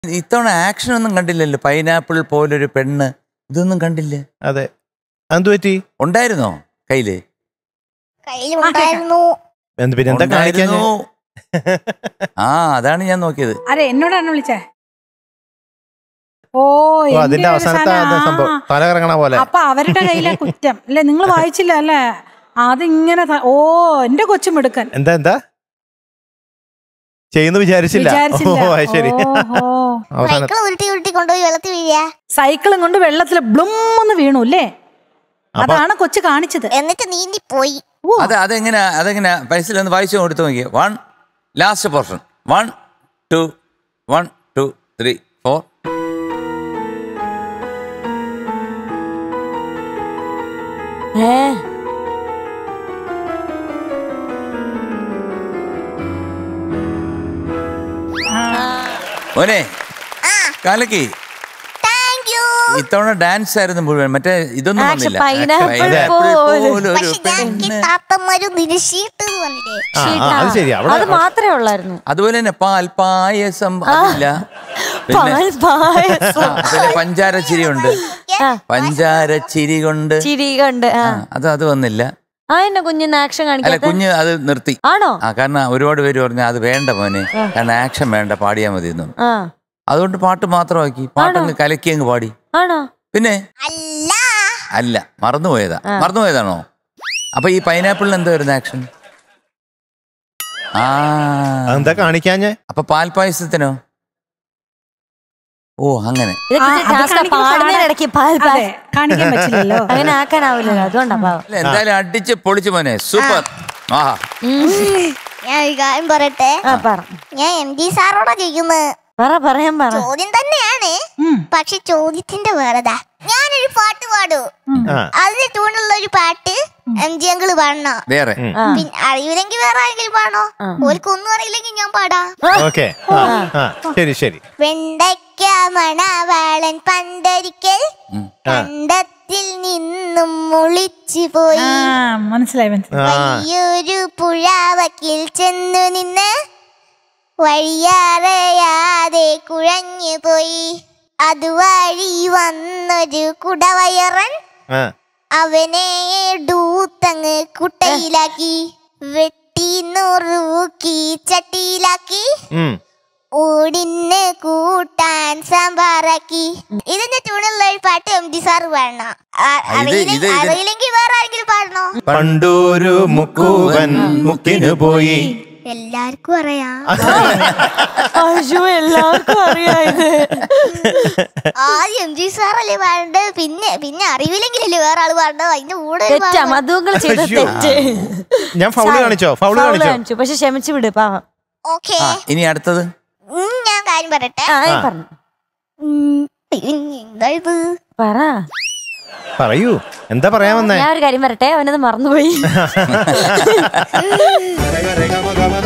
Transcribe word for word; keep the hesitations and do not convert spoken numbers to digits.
ഇത്തവണ ആക്ഷൻ ഒന്നും കണ്ടില്ലല്ലോ. പൈനാപ്പിൾ പോലൊരു പെണ്ണ്, ഇതൊന്നും കണ്ടില്ല. അതെ, എന്ത് പറ്റി? ഉണ്ടായിരുന്നോ കയ്യില്? പിന്നെ എന്താ കാണിക്കാഞ്ഞു? ആ അതാണ് ഞാൻ നോക്കിയത്. അതെ, എന്നോടാണ് വിളിച്ചേ. ഓ, അതിന്റെ അവസാനത്തെ സംഭവം തല കറങ്ങണ പോലെ. അപ്പൊ അവരുടെ കയ്യിലെ കുറ്റം അല്ലേ? നിങ്ങൾ വായിച്ചില്ല അല്ലേ? അതിങ്ങനെ ഓ എന്റെ കൊച്ചും എടുക്കാൻ എന്താ എന്താ ചെയ്യുന്നു വിചാരിച്ചില്ല. ശരി, സൈക്കിളും കൊണ്ട് വെള്ളത്തിൽ ബ്ലുംന്ന് വീണു അല്ലേ? അതാണ് കൊച്ചു കാണിച്ചത്. എന്നിട്ട് നീന്തി പോയി. അതെ, അതെങ്ങനെ അതെങ്ങനെ പൈസ ഒന്ന് വായിച്ചു കൊടുത്തു നോക്കിയേ. One last portion. One two one two three four. മോനെ കാലക്കി ഇത്തവണ ഡാൻസ് ആയിരുന്നു മുഴുവൻ. മറ്റേ ഇതൊന്നും വന്നില്ല. അത് മാത്രമേ ഉള്ളായിരുന്നു. അതുപോലെ തന്നെ പാൽ പായസം അതില്ല. പിന്നെ പഞ്ചാര ചിരി ഉണ്ട്. പഞ്ചാര ചിരി കൊണ്ട് ചിരി കൊണ്ട് അത് അത് വന്നില്ല. കുഞ്ഞിന് ആക്ഷൻ അല്ല, കുഞ്ഞ് അത് നിർത്തി. ആണോ? ആ, കാരണം ഒരുപാട് പേര് പറഞ്ഞു അത് വേണ്ട മോനെ, കാരണം ആക്ഷൻ വേണ്ട, പാടിയാ മതി എന്നു. അതുകൊണ്ട് പാട്ട് മാത്രമാക്കി. പാട്ടങ്ങ് കലക്കി അങ്ങ് പാടി. ആണോ? പിന്നെ അല്ല, മറന്നുപോയതാ. മറന്നുപോയതാണോ? അപ്പൊ ഈ പൈനാപ്പിളിന് എന്താ വരുന്ന ആക്ഷൻ? ആ എന്താ കാണിക്കാഞ്ഞേ? അപ്പൊ പാൽപായസത്തിനോ? ഓ അങ്ങനെ അങ്ങനെ ആക്കാനാവില്ലല്ലോ. അതുകൊണ്ടാ എന്തായാലും അടിച്ച് പൊളിച്ചു മോനെ. സൂപ്പർ. ആഹാ, ഞാൻ ഒരു കാര്യം പറയട്ടെ. ഞാൻ എം ജി സാറോടാ ചോദിക്കുന്നത്. ചോദ്യം തന്നെയാണ്, പക്ഷെ ചോദ്യത്തിന്റെ വേറെതാ. ഞാനൊരു പാട്ട് പാടൂ, അതിന് ട്യൂണുള്ള ഒരു പാട്ട് എം ജി അങ്കിള് പാടണോ? വേറെ പിന്നെ അറിയില്ലെങ്കിൽ വേറെ ആരെങ്കിലും പാടണോ? ഓർക്കൊന്നും അറിയില്ലെങ്കിൽ ഞാൻ പാടാ. ശരി ശരി. വെണ്ടയ്ക്ക മണവാളൻ പണ്ടൊരിക്കൽ കണ്ടത്തിൽ നിന്നും ഒളിച്ചു പോയി. മനസ്സിലായി മനസ്സിലായി. വലിയൊരു പുഴവക്കിൽ ചെന്നു നിന്ന് വഴിയറിയാതെ കുഴഞ്ഞു പോയി. അതുവഴി വന്നൊരു കുടവയറൻ അവനെ ഡൂത്തങ്ങ് കുട്ടയിലാക്കി, വെട്ടി നുറുക്കി ചട്ടിയിലാക്കി, ഓടിന് കൂട്ടാൻ സാമ്പാറാക്കി. ഇതിന്റെ ട്യൂണുള്ള ഒരു പാട്ട് എം ജി സാറ് പാടണം. അറിയില്ലെങ്കിൽ വേറെ ആരെങ്കിലും പാടണോ? പണ്ടൊരു മുക്കുവൻ മുക്കിന് പോയി. എല്ലാവർക്കും അറിയാം. എല്ലാവർക്കും അറിയാം. ആദ്യം എം ജി സാറല്ലേ പാടേണ്ടത്, പിന്നെ പിന്നെ അറിവില്ലെങ്കിലല്ലേ വേറെ ആള് പാടേണ്ടത്. അതിന്റെ കൂടെ ഞാൻ ഫൗള് കാണിച്ചോ? ഫൗള് കാണിച്ചു, പക്ഷെ ക്ഷമിച്ചു വിട് പാവം. ഓക്കേ, ഇനി അടുത്തത് ഞാൻ കാര്യം പറയട്ടെ. എന്തായത് പറ പറയൂ, എന്താ പറയാൻ വന്നേ? ഞാൻ ഒരു കാര്യം പറയട്ടെ, അവനത് മറന്നുപോയി.